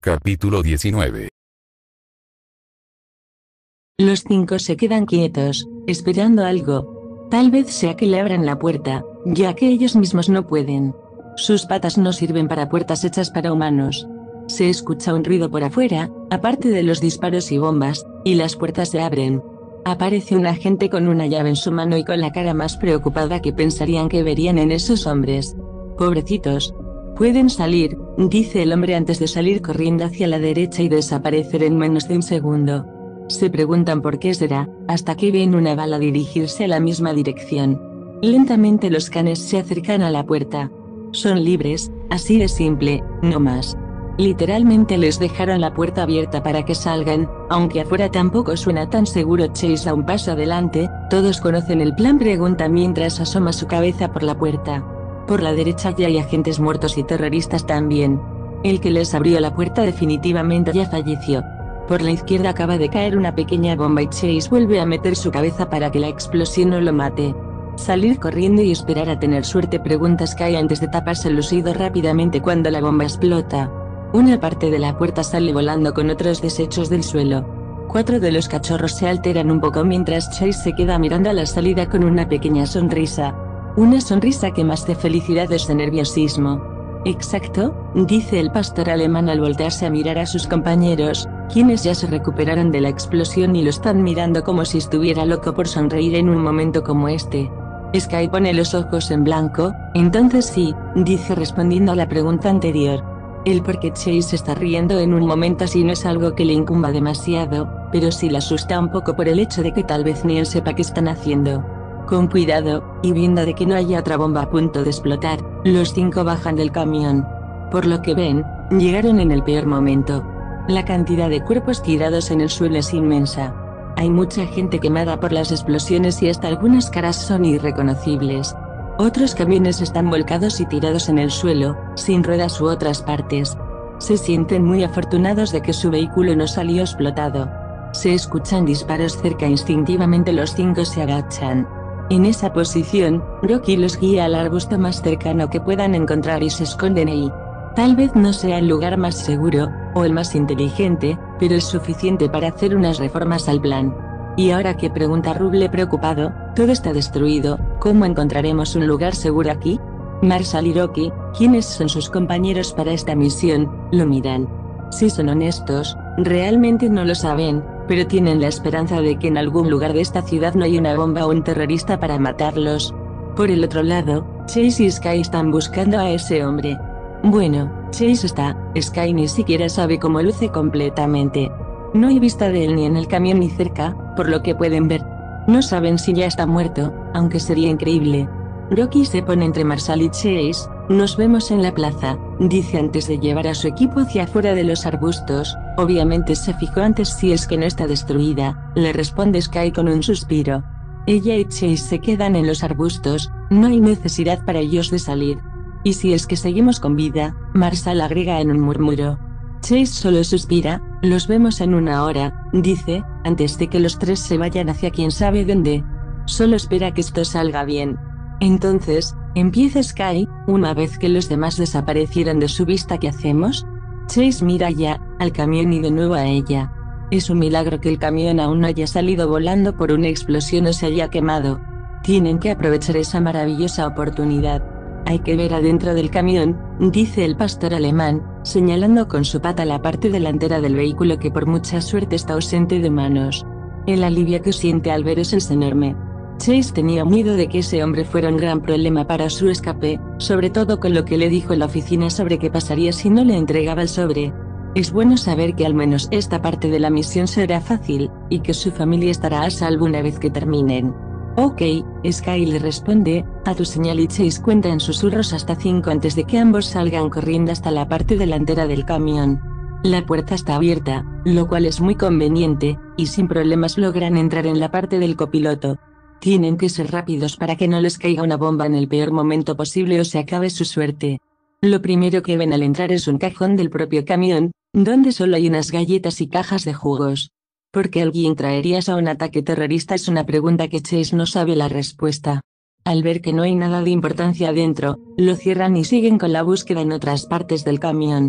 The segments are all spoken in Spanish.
Capítulo 19. Los 5 se quedan quietos, esperando algo. Tal vez sea que le abran la puerta, ya que ellos mismos no pueden. Sus patas no sirven para puertas hechas para humanos. Se escucha un ruido por afuera, aparte de los disparos y bombas, y las puertas se abren. Aparece un agente con una llave en su mano y con la cara más preocupada que pensarían que verían en esos hombres. Pobrecitos. Pueden salir, dice el hombre antes de salir corriendo hacia la derecha y desaparecer en menos de un segundo. Se preguntan por qué será, hasta que ven una bala dirigirse a la misma dirección. Lentamente los canes se acercan a la puerta. Son libres, así de simple, no más. Literalmente les dejaron la puerta abierta para que salgan, aunque afuera tampoco suena tan seguro. Chase da un paso adelante. Todos conocen el plan, pregunta mientras asoma su cabeza por la puerta. Por la derecha ya hay agentes muertos y terroristas también. El que les abrió la puerta definitivamente ya falleció. Por la izquierda acaba de caer una pequeña bomba y Chase vuelve a meter su cabeza para que la explosión no lo mate. Salir corriendo y esperar a tener suerte, pregunta Sky antes de taparse los oídos rápidamente cuando la bomba explota. Una parte de la puerta sale volando con otros desechos del suelo. 4 de los cachorros se alteran un poco mientras Chase se queda mirando a la salida con una pequeña sonrisa. Una sonrisa que más de felicidad es de nerviosismo. Exacto, dice el pastor alemán al voltearse a mirar a sus compañeros, quienes ya se recuperaron de la explosión y lo están mirando como si estuviera loco por sonreír en un momento como este. Sky pone los ojos en blanco. Entonces sí, dice respondiendo a la pregunta anterior. El por qué Chase está riendo en un momento así no es algo que le incumba demasiado, pero sí le asusta un poco por el hecho de que tal vez ni él sepa qué están haciendo. Con cuidado, y viendo de que no haya otra bomba a punto de explotar, los 5 bajan del camión. Por lo que ven, llegaron en el peor momento. La cantidad de cuerpos tirados en el suelo es inmensa. Hay mucha gente quemada por las explosiones y hasta algunas caras son irreconocibles. Otros camiones están volcados y tirados en el suelo, sin ruedas u otras partes. Se sienten muy afortunados de que su vehículo no salió explotado. Se escuchan disparos cerca. Instintivamente los 5 se agachan. En esa posición, Rocky los guía al arbusto más cercano que puedan encontrar y se esconden ahí. Tal vez no sea el lugar más seguro, o el más inteligente, pero es suficiente para hacer unas reformas al plan. ¿Y ahora qué?, pregunta Ruble preocupado. Todo está destruido, ¿cómo encontraremos un lugar seguro aquí? Marshall y Rocky, quienes son sus compañeros para esta misión, lo miran. Si son honestos, realmente no lo saben, pero tienen la esperanza de que en algún lugar de esta ciudad no hay una bomba o un terrorista para matarlos. Por el otro lado, Chase y Sky están buscando a ese hombre. Bueno, Chase está, Sky ni siquiera sabe cómo luce completamente. No hay vista de él ni en el camión ni cerca, por lo que pueden ver. No saben si ya está muerto, aunque sería increíble. Rocky se pone entre Marshall y Chase. Nos vemos en la plaza, dice antes de llevar a su equipo hacia afuera de los arbustos. Obviamente se fijó antes si es que no está destruida, le responde Sky con un suspiro. Ella y Chase se quedan en los arbustos. No hay necesidad para ellos de salir. Y si es que seguimos con vida, Marshall agrega en un murmuro. Chase solo suspira. Los vemos en 1 hora, dice, antes de que los 3 se vayan hacia quién sabe dónde. Solo espera que esto salga bien. Entonces, empieza Sky, una vez que los demás desaparecieron de su vista, ¿qué hacemos? Chase mira ya, al camión y de nuevo a ella. Es un milagro que el camión aún no haya salido volando por una explosión o se haya quemado. Tienen que aprovechar esa maravillosa oportunidad. Hay que ver adentro del camión, dice el pastor alemán, señalando con su pata la parte delantera del vehículo que por mucha suerte está ausente de manos. El alivio que siente al ver eso es enorme. Chase tenía miedo de que ese hombre fuera un gran problema para su escape, sobre todo con lo que le dijo en la oficina sobre qué pasaría si no le entregaba el sobre. Es bueno saber que al menos esta parte de la misión será fácil, y que su familia estará a salvo una vez que terminen. Ok, Sky le responde, a tu señal, y Chase cuenta en susurros hasta 5 antes de que ambos salgan corriendo hasta la parte delantera del camión. La puerta está abierta, lo cual es muy conveniente, y sin problemas logran entrar en la parte del copiloto. Tienen que ser rápidos para que no les caiga una bomba en el peor momento posible o se acabe su suerte. Lo primero que ven al entrar es un cajón del propio camión, donde solo hay unas galletas y cajas de jugos. ¿Por qué alguien traería eso a un ataque terrorista? Es una pregunta que Chase no sabe la respuesta. Al ver que no hay nada de importancia adentro, lo cierran y siguen con la búsqueda en otras partes del camión.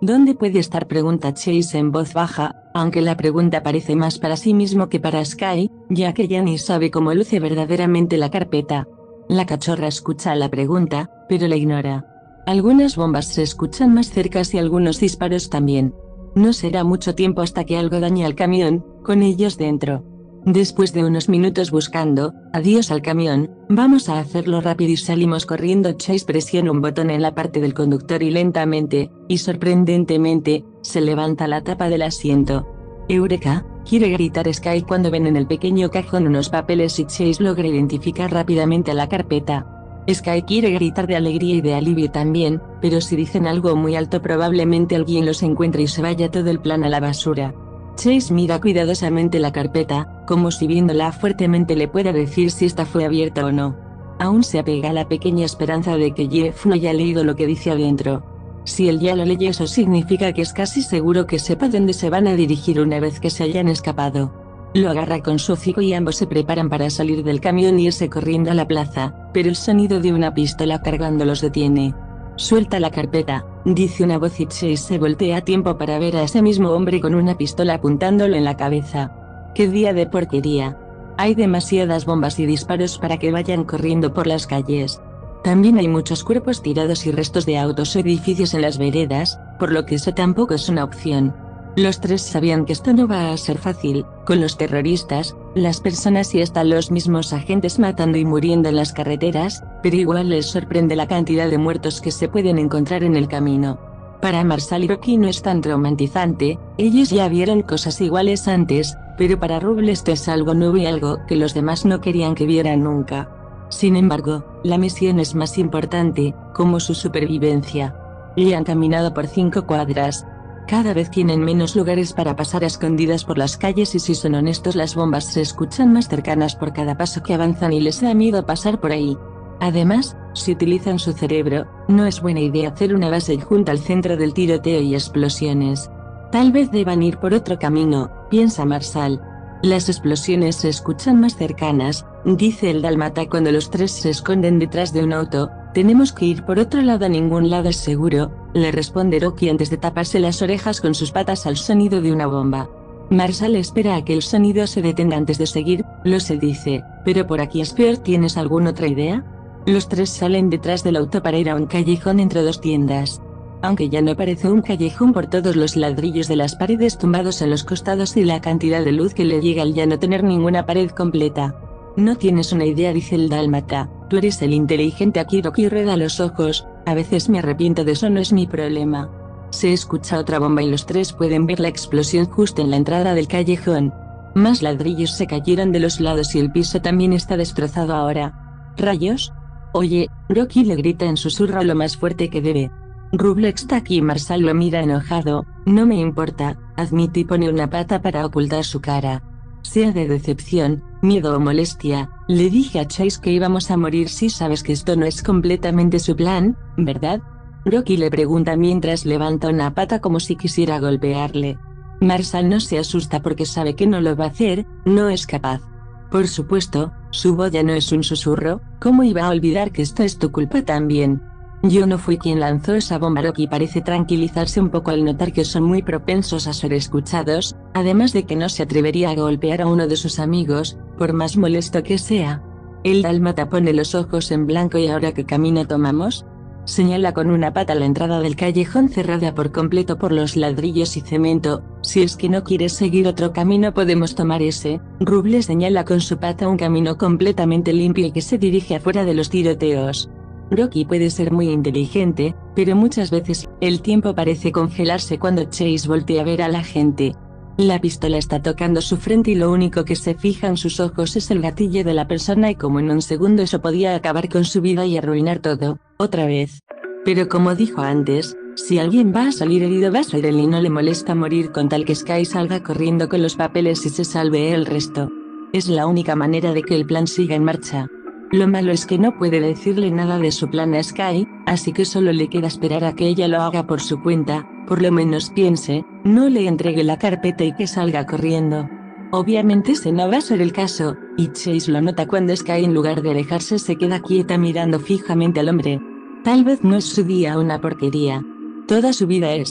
¿Dónde puede estar?, pregunta Chase en voz baja, aunque la pregunta parece más para sí mismo que para Sky, ya que ya ni sabe cómo luce verdaderamente la carpeta. La cachorra escucha la pregunta, pero la ignora. Algunas bombas se escuchan más cerca y algunos disparos también. No será mucho tiempo hasta que algo dañe al camión, con ellos dentro. Después de unos minutos buscando, adiós al camión, vamos a hacerlo rápido y salimos corriendo. Chase presiona un botón en la parte del conductor y lentamente, y sorprendentemente, se levanta la tapa del asiento. ¡Eureka!, quiere gritar Sky cuando ven en el pequeño cajón unos papeles y Chase logra identificar rápidamente a la carpeta. Sky quiere gritar de alegría y de alivio también, pero si dicen algo muy alto probablemente alguien los encuentre y se vaya todo el plan a la basura. Chase mira cuidadosamente la carpeta, como si viéndola fuertemente le pueda decir si esta fue abierta o no. Aún se apega a la pequeña esperanza de que Jeff no haya leído lo que dice adentro. Si él ya lo leyó, eso significa que es casi seguro que sepa dónde se van a dirigir una vez que se hayan escapado. Lo agarra con su hocico y ambos se preparan para salir del camión y irse corriendo a la plaza, pero el sonido de una pistola cargando los detiene. Suelta la carpeta, dice una voz y Chase se voltea a tiempo para ver a ese mismo hombre con una pistola apuntándolo en la cabeza. ¡Qué día de porquería! Hay demasiadas bombas y disparos para que vayan corriendo por las calles. También hay muchos cuerpos tirados y restos de autos o edificios en las veredas, por lo que eso tampoco es una opción. Los tres sabían que esto no va a ser fácil, con los terroristas, las personas y hasta los mismos agentes matando y muriendo en las carreteras, pero igual les sorprende la cantidad de muertos que se pueden encontrar en el camino. Para Marshall y Rocky no es tan traumatizante, ellos ya vieron cosas iguales antes, pero para Rubble esto es algo nuevo y algo que los demás no querían que vieran nunca. Sin embargo, la misión es más importante, como su supervivencia. Ya han caminado por 5 cuadras. Cada vez tienen menos lugares para pasar a escondidas por las calles y si son honestos las bombas se escuchan más cercanas por cada paso que avanzan y les da miedo pasar por ahí. Además, si utilizan su cerebro, no es buena idea hacer una base junto al centro del tiroteo y explosiones. Tal vez deban ir por otro camino, piensa Marshall. Las explosiones se escuchan más cercanas, dice el dálmata cuando los tres se esconden detrás de un auto. Tenemos que ir por otro lado, a ningún lado es seguro, le responde Rocky antes de taparse las orejas con sus patas al sonido de una bomba. Marshall espera a que el sonido se detenga antes de seguir, lo se dice, pero por aquí es peor. ¿Tienes alguna otra idea? Los tres salen detrás del auto para ir a un callejón entre 2 tiendas. Aunque ya no parece un callejón por todos los ladrillos de las paredes tumbados en los costados y la cantidad de luz que le llega al ya no tener ninguna pared completa. No tienes una idea, dice el dálmata, tú eres el inteligente aquí. Rocky rueda los ojos, a veces me arrepiento de eso, no es mi problema. Se escucha otra bomba y los tres pueden ver la explosión justo en la entrada del callejón. Más ladrillos se cayeron de los lados y el piso también está destrozado ahora. ¿Rayos? Oye, Rocky le grita en susurro lo más fuerte que debe. Rubble está aquí. Marshall lo mira enojado. No me importa, admite y pone una pata para ocultar su cara. Sea de decepción, miedo o molestia, le dije a Chase que íbamos a morir. Si sabes que esto no es completamente su plan, ¿verdad? Rocky le pregunta mientras levanta una pata como si quisiera golpearle. Marshall no se asusta porque sabe que no lo va a hacer, no es capaz. Por supuesto, su voz ya no es un susurro. ¿Cómo iba a olvidar que esto es tu culpa también? Yo no fui quien lanzó esa bomba. Rocky parece tranquilizarse un poco al notar que son muy propensos a ser escuchados, además de que no se atrevería a golpear a uno de sus amigos, por más molesto que sea. El dálmata pone los ojos en blanco. ¿Y ahora qué camino tomamos? Señala con una pata la entrada del callejón cerrada por completo por los ladrillos y cemento. Si es que no quieres seguir otro camino podemos tomar ese. Rubble señala con su pata un camino completamente limpio y que se dirige afuera de los tiroteos. Rocky puede ser muy inteligente, pero muchas veces, el tiempo parece congelarse cuando Chase voltea a ver a la gente. La pistola está tocando su frente y lo único que se fija en sus ojos es el gatillo de la persona y como en un segundo eso podía acabar con su vida y arruinar todo, otra vez. Pero como dijo antes, si alguien va a salir herido va a ser él y no le molesta morir con tal que Sky salga corriendo con los papeles y se salve el resto. Es la única manera de que el plan siga en marcha. Lo malo es que no puede decirle nada de su plan a Sky, así que solo le queda esperar a que ella lo haga por su cuenta, por lo menos piense, no le entregue la carpeta y que salga corriendo. Obviamente ese no va a ser el caso, y Chase lo nota cuando Sky en lugar de alejarse se queda quieta mirando fijamente al hombre. Tal vez no es su día una porquería. Toda su vida es.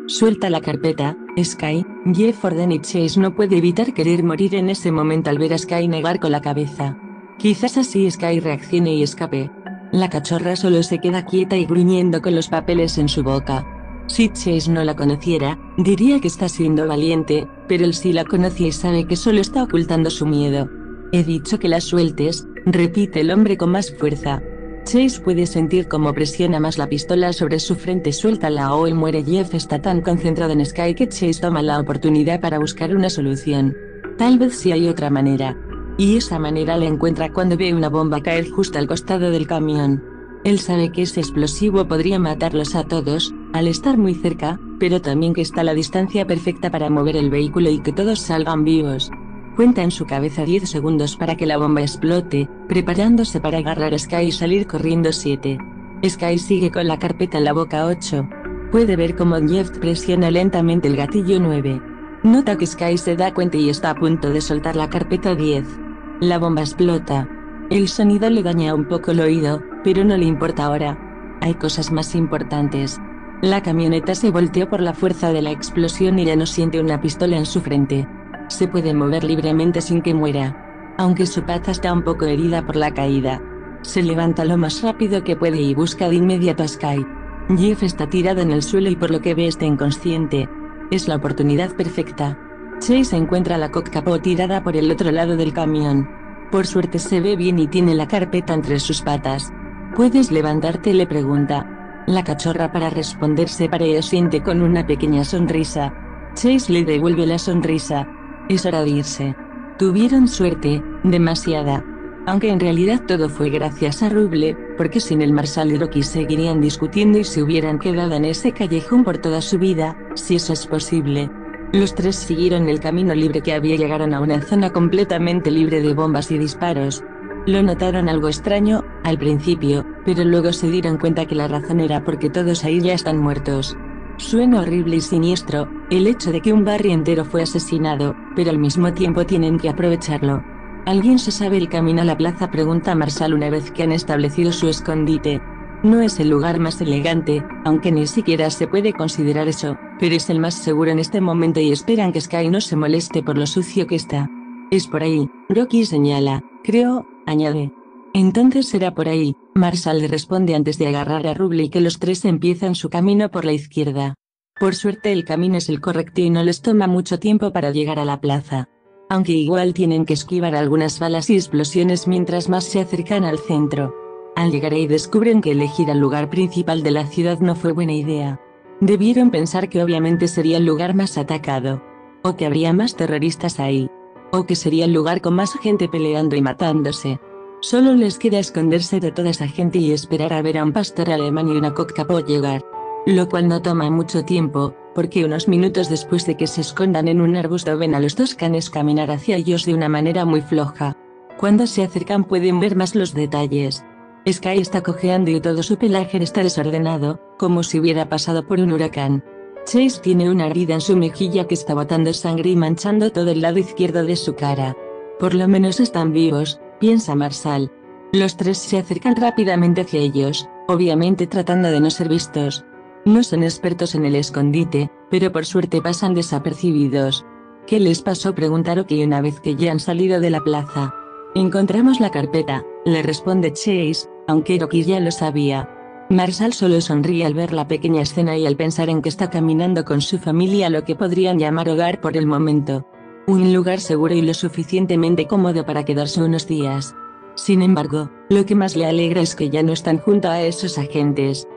Suelta la carpeta, Sky. Jeff ordena y Chase no puede evitar querer morir en ese momento al ver a Sky negar con la cabeza. Quizás así Sky reaccione y escape. La cachorra solo se queda quieta y gruñendo con los papeles en su boca. Si Chase no la conociera, diría que está siendo valiente, pero él sí la conoce y sabe que solo está ocultando su miedo. He dicho que la sueltes, repite el hombre con más fuerza. Chase puede sentir cómo presiona más la pistola sobre su frente. Suéltala o él muere. Jeff está tan concentrado en Sky que Chase toma la oportunidad para buscar una solución. Tal vez sí hay otra manera. Y esa manera la encuentra cuando ve una bomba caer justo al costado del camión. Él sabe que ese explosivo podría matarlos a todos, al estar muy cerca, pero también que está a la distancia perfecta para mover el vehículo y que todos salgan vivos. Cuenta en su cabeza 10 segundos para que la bomba explote, preparándose para agarrar a Sky y salir corriendo. 7. Sky sigue con la carpeta en la boca. 8. Puede ver cómo Jeff presiona lentamente el gatillo. 9. Nota que Sky se da cuenta y está a punto de soltar la carpeta. 10. La bomba explota. El sonido le daña un poco el oído, pero no le importa ahora. Hay cosas más importantes. La camioneta se volteó por la fuerza de la explosión y ya no siente una pistola en su frente. Se puede mover libremente sin que muera. Aunque su pata está un poco herida por la caída. Se levanta lo más rápido que puede y busca de inmediato a Sky. Jeff está tirado en el suelo y por lo que ve está inconsciente. Es la oportunidad perfecta. Chase encuentra la capó tirada por el otro lado del camión. Por suerte se ve bien y tiene la carpeta entre sus patas. ¿Puedes levantarte?, le pregunta. La cachorra para responder se para y asiente con una pequeña sonrisa. Chase le devuelve la sonrisa. Es hora de irse. Tuvieron suerte, demasiada. Aunque en realidad todo fue gracias a Rubble, porque sin el Marshall y Rocky seguirían discutiendo y se hubieran quedado en ese callejón por toda su vida, si eso es posible. Los tres siguieron el camino libre que había. Llegaron a una zona completamente libre de bombas y disparos. Lo notaron algo extraño, al principio, pero luego se dieron cuenta que la razón era porque todos ahí ya están muertos. Suena horrible y siniestro, el hecho de que un barrio entero fue asesinado, pero al mismo tiempo tienen que aprovecharlo. ¿Alguien se sabe el camino a la plaza?, pregunta Marshall una vez que han establecido su escondite. No es el lugar más elegante, aunque ni siquiera se puede considerar eso, pero es el más seguro en este momento y esperan que Sky no se moleste por lo sucio que está. Es por ahí, Rocky señala, creo, añade. Entonces será por ahí, Marshall le responde antes de agarrar a Rubble y que los tres empiezan su camino por la izquierda. Por suerte el camino es el correcto y no les toma mucho tiempo para llegar a la plaza. Aunque igual tienen que esquivar algunas balas y explosiones mientras más se acercan al centro. Al llegar ahí descubren que elegir el lugar principal de la ciudad no fue buena idea. Debieron pensar que obviamente sería el lugar más atacado. O que habría más terroristas ahí. O que sería el lugar con más gente peleando y matándose. Solo les queda esconderse de toda esa gente y esperar a ver a un pastor alemán y una capó llegar. Lo cual no toma mucho tiempo, porque unos minutos después de que se escondan en un arbusto ven a los dos canes caminar hacia ellos de una manera muy floja. Cuando se acercan pueden ver más los detalles. Sky está cojeando y todo su pelaje está desordenado, como si hubiera pasado por un huracán. Chase tiene una herida en su mejilla que está botando sangre y manchando todo el lado izquierdo de su cara. Por lo menos están vivos, piensa Marshall. Los tres se acercan rápidamente hacia ellos, obviamente tratando de no ser vistos. No son expertos en el escondite, pero por suerte pasan desapercibidos. ¿Qué les pasó?, pregunta Rocky una vez que ya han salido de la plaza. Encontramos la carpeta, le responde Chase, aunque Rocky ya lo sabía. Marshall solo sonríe al ver la pequeña escena y al pensar en que está caminando con su familia a lo que podrían llamar hogar por el momento. Un lugar seguro y lo suficientemente cómodo para quedarse unos días. Sin embargo, lo que más le alegra es que ya no están junto a esos agentes.